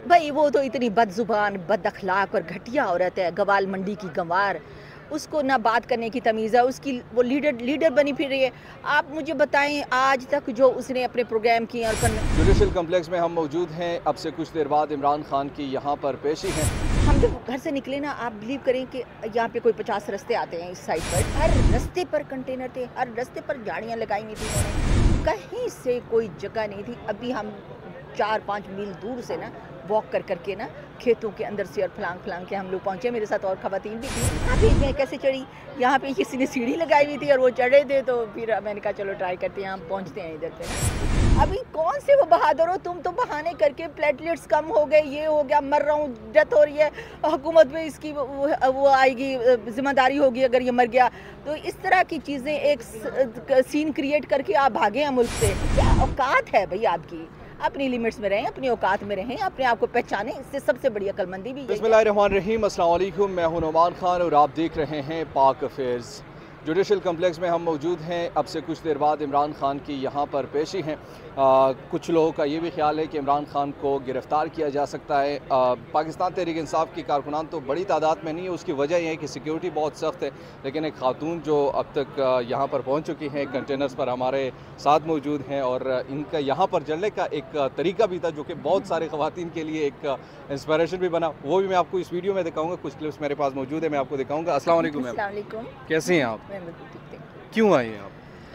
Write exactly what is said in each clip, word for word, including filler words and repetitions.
भाई वो तो इतनी बदजुबान, बद अखलाक और घटिया औरत है, गवाल मंडी की गंवार। उसको ना बात करने की तमीज़ है, उसकी वो लीडर लीडर बनी फिर रही है। आप मुझे बताएं आज तक जो उसने अपने प्रोग्राम किए और कन... जुडिशल कम्प्लेक्स में हम मौजूद हैं। अब से कुछ देर बाद इमरान खान की यहाँ पर पेशी है। हम जब घर से निकले ना, आप बिलीव करें कि यहाँ पे कोई पचास रास्ते आते हैं इस साइड पर, हर रास्ते पर कंटेनर थे, हर रास्ते पर गाड़ियाँ लगाई हुई थी उन्होंने, कहीं से कोई जगह नहीं थी। अभी हम चार पाँच मील दूर से ना वॉक कर करके ना खेतों के अंदर से और फलांग फलांग के हम लोग पहुँचे, मेरे साथ और खवातीन भी थी। अभी मैं कैसे चढ़ी, यहाँ पे किसी ने सीढ़ी लगाई हुई थी और वो चढ़े थे, तो फिर मैंने कहा चलो ट्राई करते हैं, हम पहुँचते हैं इधर पे ना। अभी कौन से वो बहादुर हो तुम, तो बहाने करके प्लेटलेट्स कम हो गए, ये हो गया, मर रहा हूँ, डेथ हो रही है, हुकूमत में इसकी वो, वो आएगी, जिम्मेदारी होगी अगर ये मर गया। तो इस तरह की चीज़ें एक सीन क्रिएट करके आप भागे हैं मुल्क से। क्या औकात है भाई आपकी? अपनी लिमिट्स में रहें, अपनी औकात में रहें, अपने आप को पहचानें, इससे सबसे बड़ी अक्लमंदी भी। बिस्मिल्लाहिर्रहमानिर्रहीम, अस्सलाम वालेकुम, मैं हूं नुमान खान और आप देख रहे हैं पाक अफेयर्स। जुडिशल कम्प्लेक्स में हम मौजूद हैं। अब से कुछ देर बाद इमरान खान की यहाँ पर पेशी है। आ, कुछ लोगों का ये भी ख्याल है कि इमरान खान को गिरफ़्तार किया जा सकता है। आ, पाकिस्तान तहरीक इंसाफ की कारकुनान तो बड़ी तादाद में नहीं है, उसकी वजह यह है कि सिक्योरिटी बहुत सख्त है। लेकिन एक खातून जो अब तक यहाँ पर पहुँच चुकी हैं, कंटेनर्स पर हमारे साथ मौजूद हैं, और इनका यहाँ पर जलने का एक तरीका भी था जो कि बहुत सारे ख़वातीन के लिए एक इंस्पिरेशन भी बना। वो भी मैं आपको इस वीडियो में दिखाऊँगा, कुछ क्लिप्स मेरे पास मौजूद है, मैं आपको दिखाऊँगा। अस्सलाम वालेकुम मैम, कैसी हैं आप? क्यों आई हैं आप?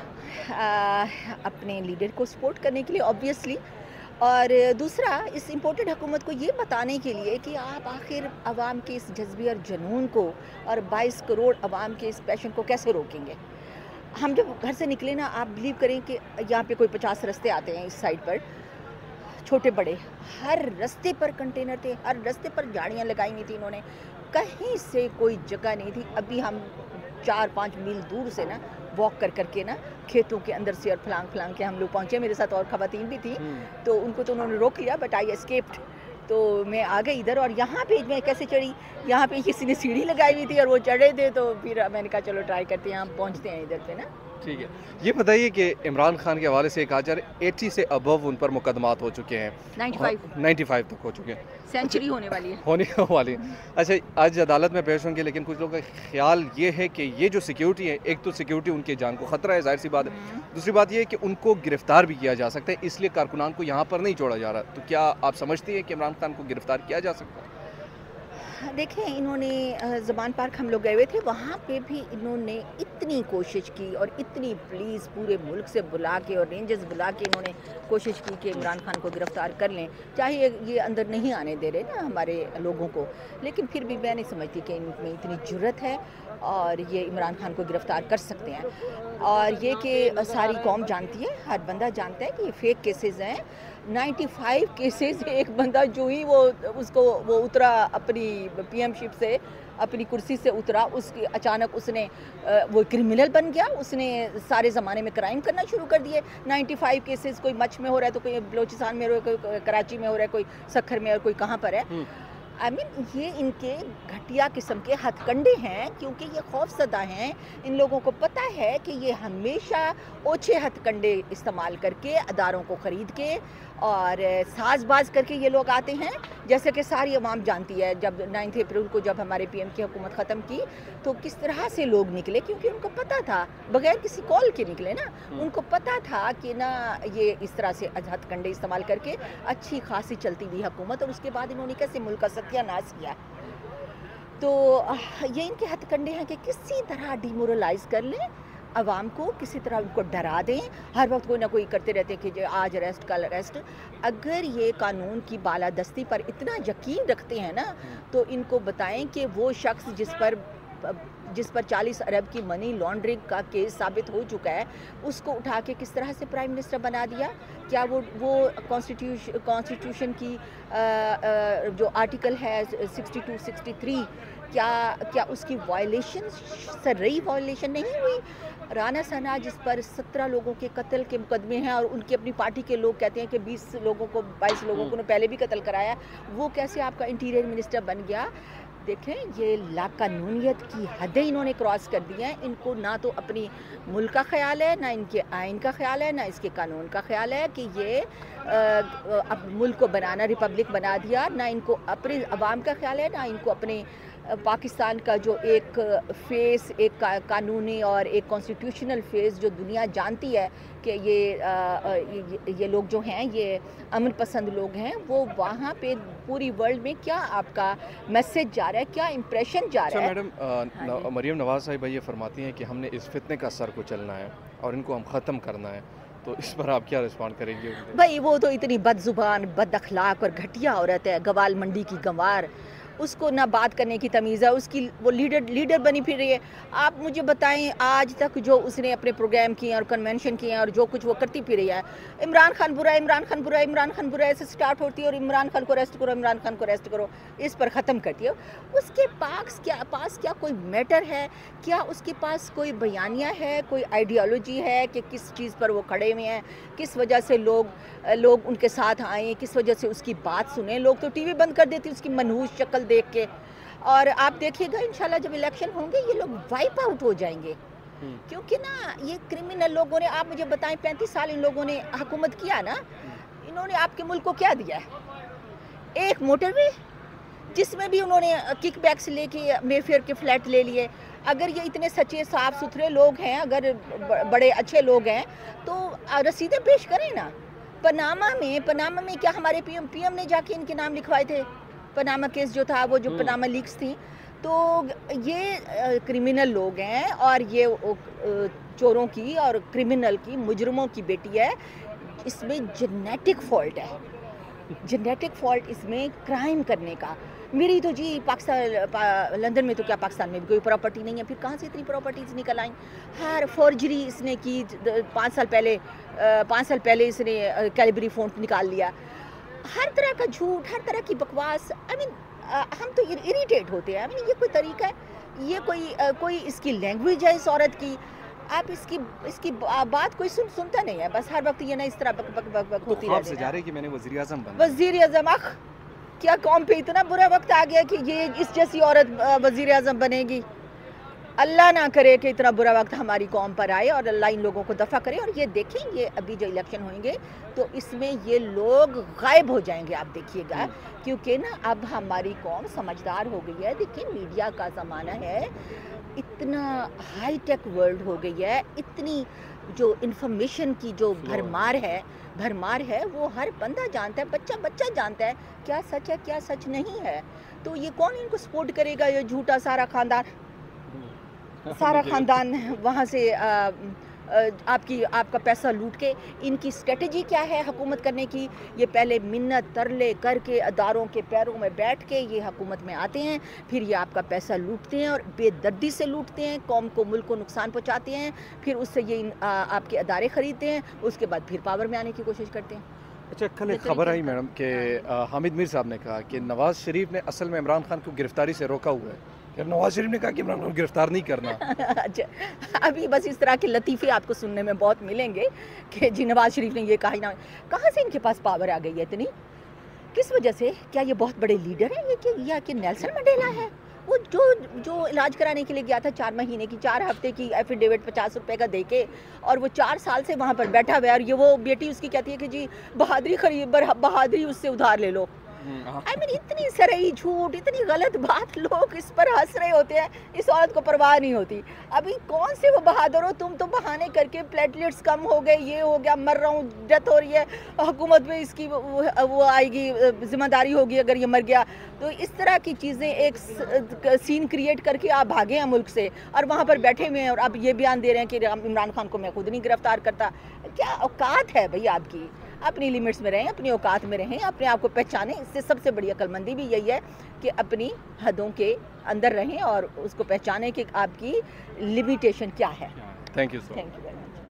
आ, अपने लीडर को सपोर्ट करने के लिए ऑब्वियसली, और दूसरा इस इम्पोर्टेड हुकूमत को ये बताने के लिए कि आप आखिर आवाम के इस जज्बे और जुनून को और बाईस करोड़ आवाम के इस पैशन को कैसे रोकेंगे। हम जब घर से निकले ना, आप बिलीव करें कि यहाँ पे कोई पचास रास्ते आते हैं इस साइड पर, छोटे बड़े, हर रास्ते पर कंटेनर थे, हर रास्ते पर गाड़ियाँ लगाई हुई थी इन्होंने, कहीं से कोई जगह नहीं थी। अभी हम चार पाँच मील दूर से ना वॉक कर करके ना खेतों के अंदर से और फलांग फलांग के हम लोग पहुँचे, मेरे साथ और खवातीन भी थी। तो उनको तो उन्होंने रोक लिया, बट आई एस्केप्ड। तो मैं आ गई इधर, और यहाँ पे मैं कैसे चढ़ी, यहाँ पे किसी ने सीढ़ी लगाई हुई थी और वो चढ़े थे, तो फिर मैंने कहा चलो ट्राई करते हैं, हम पहुँचते हैं इधर पे ना। ठीक है, ये बताइए कि इमरान खान के हवाले से एक हजार अस्सी से अबव उन पर मुकदमात हो चुके हैं, पचानवे तक हो चुके हैं, सेंचुरी होने वाली है होने वाली है। अच्छा, आज अदालत में पेश होंगे, लेकिन कुछ लोगों का ख्याल ये है कि ये जो सिक्योरिटी है, एक तो सिक्योरिटी उनकी जान को ख़तरा है, जाहिर सी बात है। दूसरी बात ये है कि उनको गिरफ्तार भी किया जा सकता है, इसलिए कारकुनान को यहाँ पर नहीं छोड़ा जा रहा। तो क्या आप समझती हैं कि इमरान खान को गिरफ्तार किया जा सकता है? देखें, इन्होंने ज़बान पार्क हम लोग गए हुए थे, वहाँ पे भी इन्होंने इतनी कोशिश की और इतनी पुलिस पूरे मुल्क से बुला के और रेंजर्स बुला के इन्होंने कोशिश की कि इमरान खान को गिरफ़्तार कर लें, चाहे ये अंदर नहीं आने दे रहे ना हमारे लोगों को। लेकिन फिर भी मैं नहीं समझती कि इनमें इतनी जुर्रत है और ये इमरान खान को गिरफ़्तार कर सकते हैं। और ये कि सारी कौम जानती है, हर बंदा जानता है कि ये फेक केसेस हैं। पचानवे केसेस, एक बंदा जो ही वो उसको वो उतरा अपनी पीएमशिप से, अपनी कुर्सी से उतरा, उसकी अचानक उसने वो क्रिमिनल बन गया, उसने सारे ज़माने में क्राइम करना शुरू कर दिए। पचानवे केसेस, कोई मच में हो रहा है, तो कोई बलोचिस्तान में हो रहा है, कोई कराची में हो रहा है, कोई सखर में, और कोई कहाँ पर है। आई I मीन mean, ये इनके घटिया किस्म के हथकंडे हैं, क्योंकि ये खौफसदा हैं। इन लोगों को पता है कि ये हमेशा ओछे हथकंडे इस्तेमाल करके, अदारों को ख़रीद के और साजबाज करके ये लोग आते हैं। जैसे कि सारी अवाम जानती है, जब नाइन्थ अप्रैल को जब हमारे पीएम की हुकूमत ख़त्म की, तो किस तरह से लोग निकले, क्योंकि उनको पता था, बगैर किसी कॉल के निकले ना, उनको पता था कि ना ये इस तरह से हथकंडे इस्तेमाल करके अच्छी खासी चलती हुई हुकूमत, और उसके बाद इन्होंने कैसे मुल्क का सत्यानाश किया। तो ये इनके हथकंडे हैं कि किसी तरह डिमोरलाइज कर लें अवाम को, किसी तरह उनको डरा दें। हर वक्त कोई ना कोई करते रहते हैं कि आज अरेस्ट, कल अरेस्ट। अगर ये कानून की बालादस्ती पर इतना यकीन रखते हैं ना, तो इनको बताएं कि वो शख्स जिस पर जिस पर चालीस अरब की मनी लॉन्ड्रिंग का केस साबित हो चुका है, उसको उठा के किस तरह से प्राइम मिनिस्टर बना दिया। क्या वो वो कॉन्स्टिट्यूशन कॉन्स्टिट्यूशन की आ, आ, जो आर्टिकल है बासठ, तिरसठ, क्या क्या उसकी वायलेशन, सर्रई वायलेशन नहीं हुई? राना सना, जिस पर सत्रह लोगों के कत्ल के मुकदमे हैं, और उनकी अपनी पार्टी के लोग कहते हैं कि बीस लोगों को बाईस लोगों को पहले भी कत्ल कराया, वो कैसे आपका इंटीरियर मिनिस्टर बन गया? دیکھیں یہ لاقانونیت کی حدیں انہوں نے کراس کر دی ہیں. ان کو نہ تو اپنی ملک کا خیال ہے، نہ ان کے آئین کا خیال ہے، نہ اس کے قانون کا خیال ہے کہ یہ اب ملک کو بنانا ریپبلک بنا دیا. نہ ان کو اپنے عوام کا خیال ہے، نہ ان کو اپنے پاکستان کا جو ایک فیس، ایک قانونی اور ایک کانسٹیٹیوشنل فیس جو دنیا جانتی ہے کہ یہ یہ لوگ جو ہیں یہ امن پسند لوگ ہیں، وہ وہاں پہ پوری ورلڈ میں کیا آپ کا میسج جا رہا ہے، کیا امپریشن جا رہا ہے. میڈم مریم نواز صاحبہ یہ فرماتی ہیں کہ ہم نے اس فتنے کا سر کو چلنا ہے اور ان کو ہم ختم کرنا ہے، تو اس پر آپ کیا رسپونڈ کریں گے؟ بھائی وہ تو اتنی بد زبان، بد اخلاق اور گھٹیا عورت ہے، گوال منڈی کی گنوار. اس کو نہ بات کرنے کی تمیز ہے، اس کی وہ لیڈر لیڈر بنی پھر رہی ہے. آپ مجھے بتائیں آج تک جو اس نے اپنے پروگرام کیے اور کنونشن کیے ہیں اور جو کچھ وہ کرتی پھر رہی ہے، عمران خان برا ہے، عمران خان برا ہے، عمران خان برا ہے سے سٹارٹ ہوتی ہے اور عمران خان کو ریسٹ کرو، عمران خان کو ریسٹ کرو، اس پر ختم کرتی ہے. اس کے پاس کیا پاس کیا کوئی میٹر ہے؟ کیا اس کے پاس کوئی بیانیہ ہے، کوئی آئیڈیالوجی ہے کہ کس چیز پر وہ کھڑے ہوئے ہیں، کس وجہ سے لوگ لوگ ان کے ساتھ آئیں، کس وجہ سے اس کی بات سنیں؟ لوگ تو ٹی وی بند کر دیتے اس کی منحوس شکل دیکھ کے. اور آپ دیکھیے گا انشاءاللہ جب الیکشن ہوں گے یہ لوگ وائپ آؤٹ ہو جائیں گے، کیونکہ نا یہ کرمنل لوگوں نے، آپ مجھے بتائیں پینتیس سال ان لوگوں نے حکومت کیا نا، انہوں نے آپ کے ملک کو کیا دیا ہے؟ ایک موٹر وے جس میں بھی انہوں نے کک بیکس لے کے مے فیئر کے فلیٹ لے لیے. اگر یہ اتنے سچے صاف ستھرے لوگ ہیں، اگر بڑے اچھے لوگ ہیں تو رسیدیں پیش کریں نا. پناما میں پناما میں کیا ہمارے پی ایم پی ایم نے جا کے ان کے نام لکھوائے تھے؟ پناما کیس جو تھا، وہ جو پناما لیکس تھیں. تو یہ کرمنل لوگ ہیں اور یہ چوروں کی اور کرمنل کی، مجرموں کی بیٹی ہے. اس میں جنیٹک فالٹ ہے، جنیٹک فالٹ اس میں کرائم کرنے کا. میری تو جی پاکستان لندن میں تو کیا پاکستان میں بھی کوئی پراپرٹی نہیں ہے، پھر کہاں سے اتنی پراپرٹیز نکل آئیں؟ ہر فورجری اس نے کی. پانچ سال پہلے پانچ سال پہلے اس نے کیلیبری فونٹ نکال لیا. ہر طرح کا جھوٹ، ہر طرح کی بکواس. آئی مین ہم تو اریٹیٹ ہوتے ہیں. آئی مین یہ کوئی طریقہ ہے؟ یہ کوئی کوئی اس کی لینگویج ہے اس عورت کی؟ آپ اس کی اس کی بات کوئی سن سنتا نہیں ہے، بس ہر وقت یہ نا اس طرح بک بک بک بک ہوتی رہتی ہے. جا رہی کہ میں نے وزیر اعظم بنا، وزیر اعظم. اخ کیا قوم پہ اتنا برا وقت آ گیا کہ یہ اس جیسی عورت وزیر اعظم بنے گی؟ اللہ نہ کرے کہ اتنا برا وقت ہماری قوم پر آئے اور اللہ ان لوگوں کو دفع کرے. اور یہ دیکھیں یہ ابھی جو الیکشن ہوئیں گے تو اس میں یہ لوگ غائب ہو جائیں گے، آپ دیکھیے گا. کیونکہ نا اب ہماری قوم سمجھدار ہو گئی ہے. دیکھیں میڈیا کا زمانہ ہے، اتنا ہائی ٹیک ورلڈ ہو گئی ہے، اتنی جو انفارمیشن کی جو بھرمار ہے بھرمار ہے وہ ہر بندہ جانتا ہے، بچہ بچہ جانتا ہے کیا سچ ہے کیا سچ نہیں ہے. تو یہ کون ان کو سپورٹ کرے گا؟ یہ جھوٹا سارا خاندان سارا خاندان وہاں سے آپ کی آپ کا پیسہ لوٹ کے. ان کی اسٹریٹجی کیا ہے حکومت کرنے کی؟ یہ پہلے منت ترلے کر کے اداروں کے پیروں میں بیٹھ کے یہ حکومت میں آتے ہیں، پھر یہ آپ کا پیسہ لوٹتے ہیں اور بے دردی سے لوٹتے ہیں، قوم کو ملک کو نقصان پہنچاتے ہیں، پھر اس سے یہ آپ کے ادارے خریدتے ہیں، اس کے بعد پھر پاور میں آنے کی کوشش کرتے ہیں. اچھا کل ایک خبر آئی میڈم کہ حامد میر صاحب نے کہا کہ نواز شریف نے اصل میں عمران خان کو گرفتاری سے روکا ہوا ہے. نواز شریف نے کہا کہ عمران خان کو گرفتار نہیں کرنا. اچھا ابھی بس اس طرح کے لطیفے آپ کو سننے میں بہت ملیں گے کہ جی نواز شریف نے یہ کہا ہی نہ. کہاں سے ان کے پاس پاور آ گئی ہے اتنی؟ کس وجہ سے؟ کیا یہ بہت بڑے لیڈر ہیں یہ کہ یا کہ نیلسن منڈیلا ہے؟ وہ جو جو علاج کرانے کے لیے گیا تھا چار مہینے کی چار ہفتے کی ایفیڈیوٹ پچاس روپے کا دے کے، اور وہ چار سال سے وہاں پر بیٹھا ہوا ہے، اور یہ وہ بیٹی اس کی کہتی ہے کہ جی بہادری خرید بہادری اس سے ادھار لے لو. آئی مین اتنی سرئی جھوٹ، اتنی غلط بات، لوگ اس پر ہنس رہے ہوتے ہیں، اس عورت کو پرواہ نہیں ہوتی. ابھی کون سے وہ بہادر ہو تم؟ تو بہانے کر کے پلیٹلیٹس کم ہو گئے، یہ ہو گیا، مر رہا ہوں، ڈیتھ ہو رہی ہے، حکومت میں اس کی وہ آئے گی، ذمہ داری ہوگی اگر یہ مر گیا. تو اس طرح کی چیزیں ایک سین کریٹ کر کے آپ بھاگے ہیں ملک سے اور وہاں پر بیٹھے ہوئے ہیں، اور اب یہ بیان دے رہے ہیں کہ عمران خان کو میں خود نہیں گرفتار کرتا. کیا اوقات ہے بھئی آپ کی؟ اپنی لیمٹس میں رہیں، اپنی اوقات میں رہیں، اپنے آپ کو پہچانیں. اس سے سب سے بڑی عقل مندی بھی یہی ہے کہ اپنی حدوں کے اندر رہیں اور اس کو پہچانیں کہ آپ کی لمیٹیشن کیا ہے. Thank you so thank you.